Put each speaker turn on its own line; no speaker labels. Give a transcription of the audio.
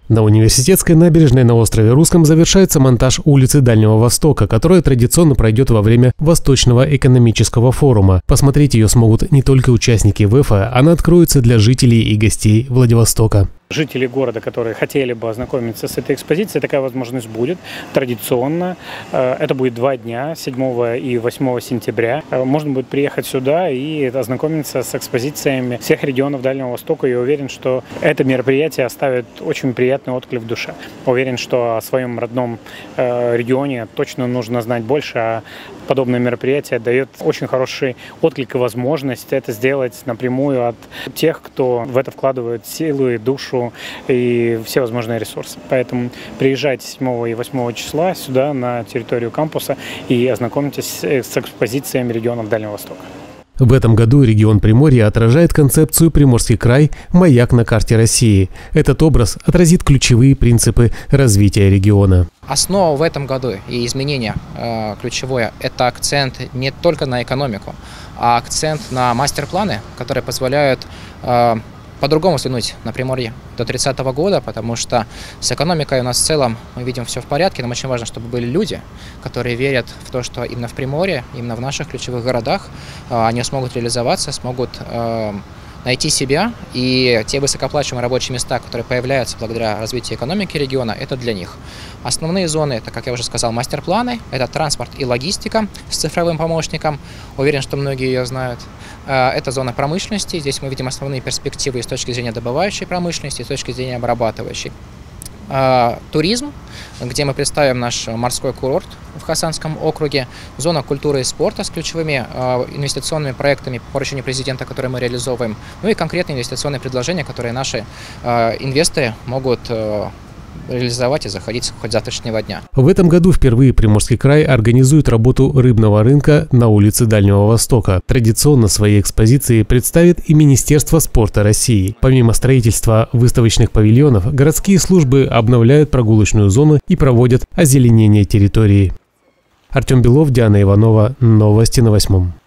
На Университетской набережной на острове Русском завершается монтаж улицы Дальнего Востока, которая традиционно пройдет во время Восточного экономического форума. Посмотреть ее смогут не только участники ВЭФа, она откроется для жителей и гостей Владивостока.
Жители города, которые хотели бы ознакомиться с этой экспозицией, такая возможность будет традиционно. Это будет 2 дня, 7 и 8 сентября. Можно будет приехать сюда и ознакомиться с экспозициями всех регионов Дальнего Востока. Я уверен, что это мероприятие оставит очень приятный отклик в душе. Уверен, что о своем родном регионе точно нужно знать больше, а подобное мероприятие дает очень хороший отклик и возможность это сделать напрямую от тех, кто в это вкладывает силы, душу и все возможные ресурсы. Поэтому приезжайте 7 и 8 числа сюда, на территорию кампуса, и ознакомьтесь с экспозициями регионов Дальнего Востока.
В этом году регион Приморья отражает концепцию «Приморский край. Маяк на карте России». Этот образ отразит ключевые принципы развития региона.
Основа в этом году и изменение ключевое – это акцент не только на экономику, а акцент на мастер-планы, которые позволяют по-другому взглянуть на Приморье до 30-го года, потому что с экономикой у нас в целом мы видим все в порядке, нам очень важно, чтобы были люди, которые верят в то, что именно в Приморье, именно в наших ключевых городах они смогут реализоваться, смогут найти себя, и те высокооплачиваемые рабочие места, которые появляются благодаря развитию экономики региона, это для них. Основные зоны, это, как я уже сказал, мастер-планы, это транспорт и логистика с цифровым помощником, уверен, что многие ее знают. Это зона промышленности, здесь мы видим основные перспективы с точки зрения добывающей промышленности, с точки зрения обрабатывающей. Туризм, где мы представим наш морской курорт в Хасанском округе, зона культуры и спорта с ключевыми инвестиционными проектами по поручению президента, которые мы реализовываем, ну и конкретные инвестиционные предложения, которые наши инвесторы могут реализовать и заходить хоть завтрашнего дня.
В этом году впервые Приморский край организует работу рыбного рынка на улице Дальнего Востока. Традиционно свои экспозиции представит и Министерство спорта России. Помимо строительства выставочных павильонов, городские службы обновляют прогулочную зону и проводят озеленение территории. Артем Белов, Диана Иванова. Новости на 8.